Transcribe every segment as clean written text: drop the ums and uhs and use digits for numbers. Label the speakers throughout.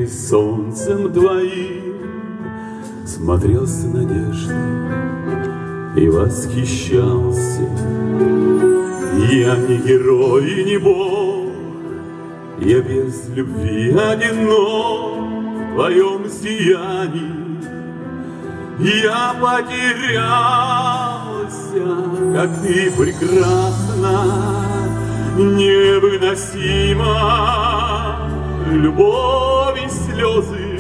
Speaker 1: Согретый солнцем твоим, смотрел с надеждой и восхищался. Я не герой и не бог, я без любви одинок в твоем сиянии. Я потерялся, как ты прекрасна, невыносима любовь и слезы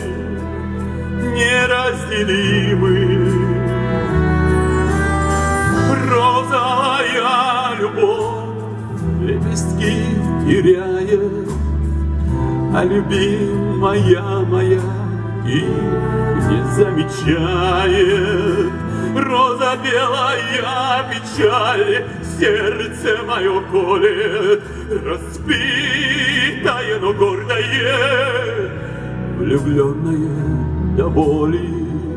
Speaker 1: неразделимы. Розовая любовь лепестки теряет, а любимая моя их не замечает. Роза белая печаль сердце мое колет, разбитое, но гордое, влюбленное до боли.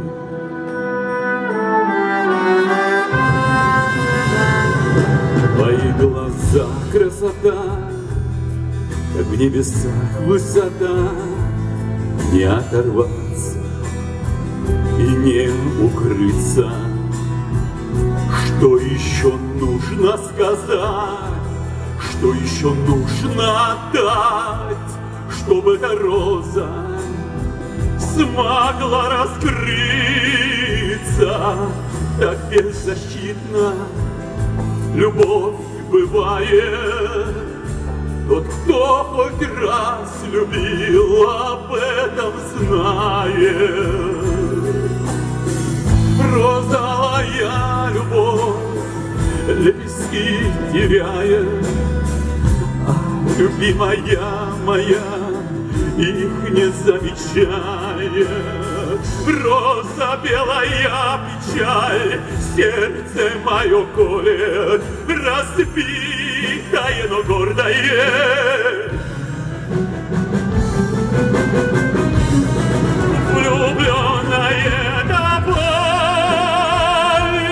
Speaker 1: В твоих глазах красота, как в небесах высота, не оторваться и не укрыться. Что еще нужно сказать, что еще нужно дать, чтобы эта роза смогла раскрыться? Так беззащитна любовь бывает. Тот, кто хоть раз любил, об этом знает. Розовая любовь лепестки теряет, а любимая моя их не замечает. Роза белая печаль сердце мое колет, разбитое, но гордое, влюбленное до боли.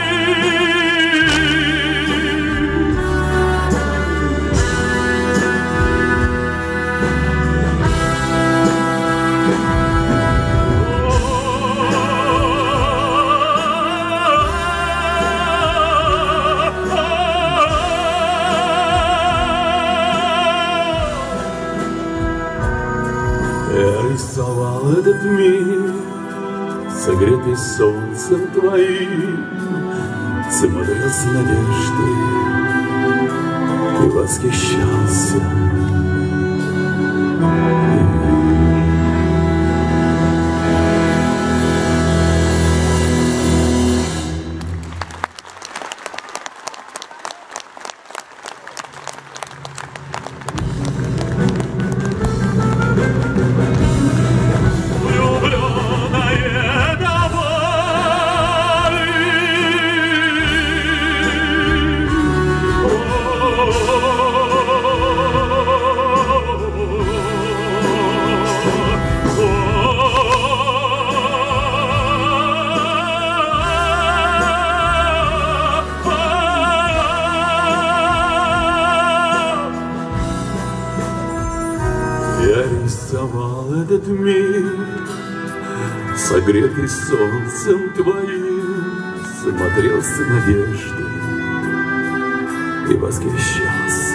Speaker 1: Я рисовал этот мир, согретый солнцем твоим, смотрел с надеждой и восхищался. Я рисовал этот мир, согретый солнцем твоим, смотрел с надеждой и восхищался.